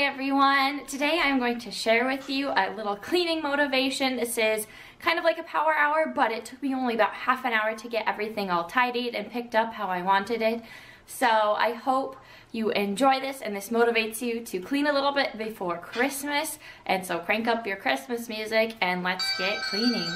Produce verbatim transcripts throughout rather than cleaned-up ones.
Hi everyone! Today I'm going to share with you a little cleaning motivation. This is kind of like a power hour, but it took me only about half an hour to get everything all tidied and picked up how I wanted it. So I hope you enjoy this and this motivates you to clean a little bit before Christmas. And so crank up your Christmas music and let's get cleaning.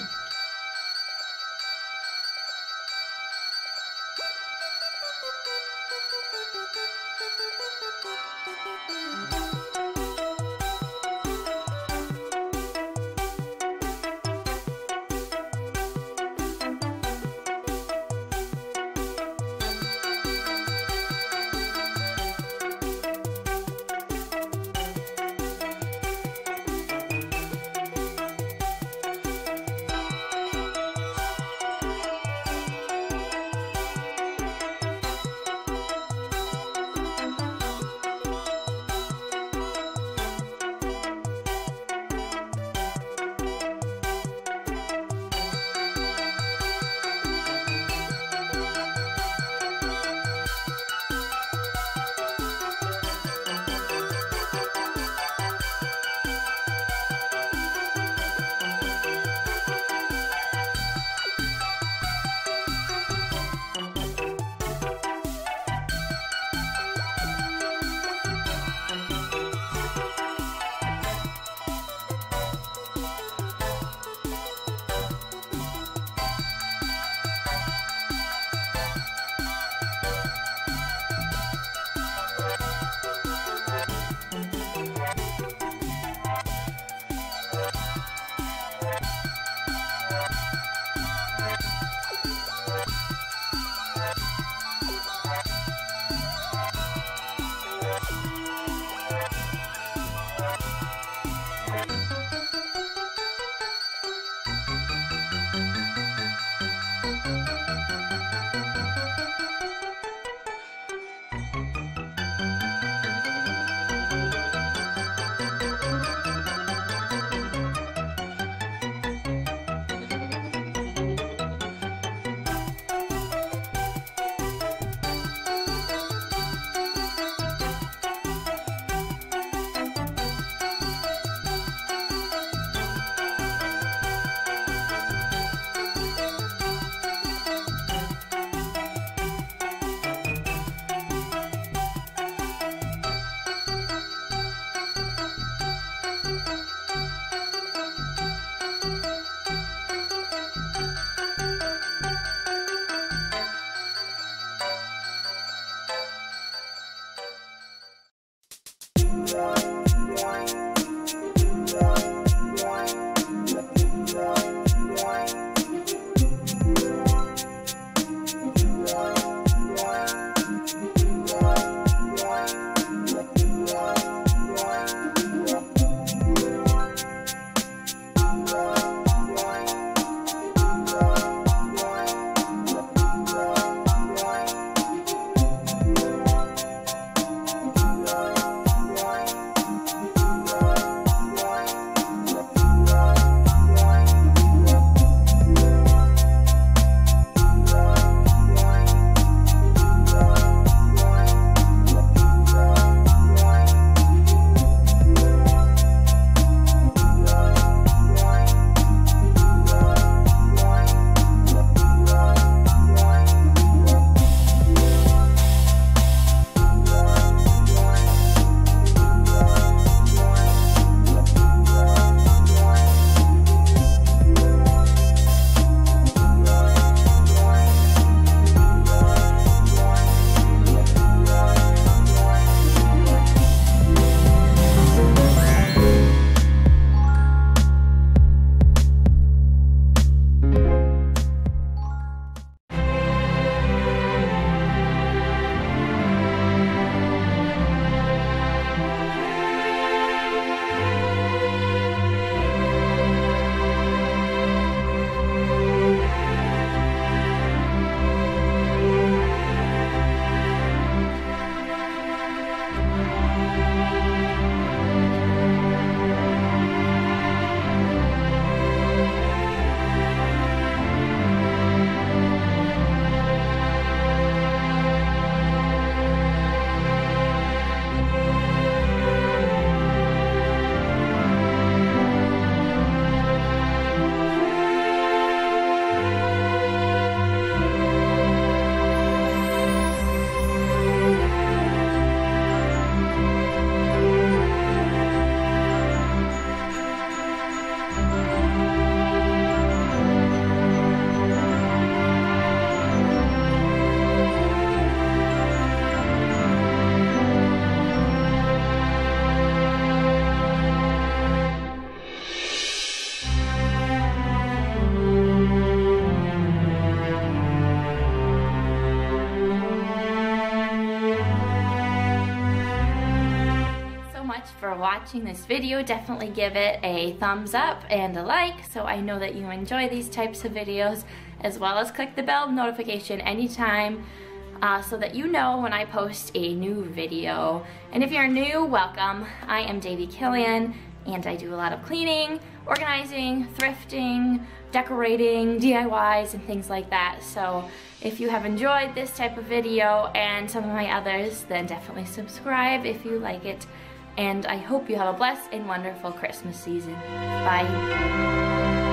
much for watching this video. Definitely give it a thumbs up and a like so I know that you enjoy these types of videos, as well as click the bell notification anytime uh, so that you know when I post a new video. And if you're new, welcome. I am Davy Killian and I do a lot of cleaning, organizing, thrifting, decorating, D I Ys, and things like that. So if you have enjoyed this type of video and some of my others, then definitely subscribe if you like it. And I hope you have a blessed and wonderful Christmas season. Bye.